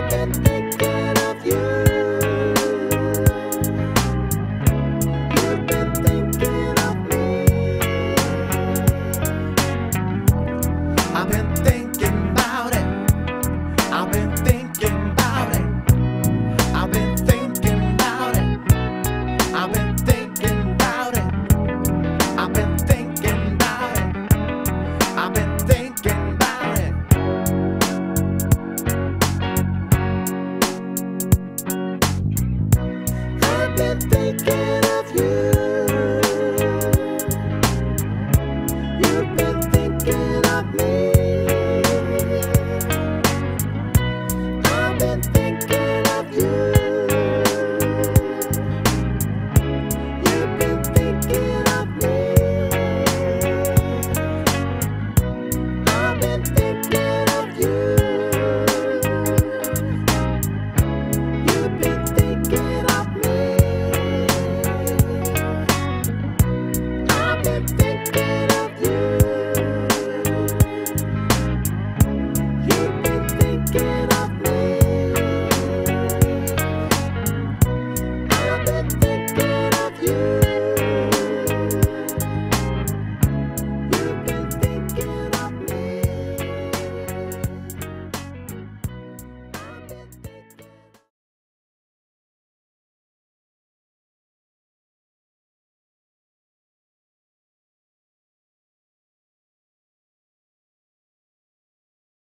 been thinking of you. You've been thinking of me. I've been thinking about it. I've been thinking about it. I've been thinking about it. I've been thinking about it. I've been thinking about it. I've been thinking about it. I've been thinking of you. You've been thinking of me. I've been thinking of you.